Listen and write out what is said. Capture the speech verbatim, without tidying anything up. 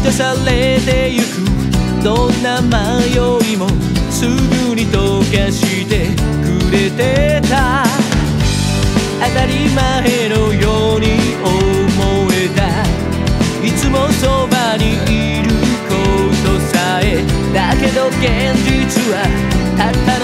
満たされてゆく。どんな迷いもすぐに溶かしてくれてた。当たり前のように思えた。いつもそばにいることさえ。だけど現実はたった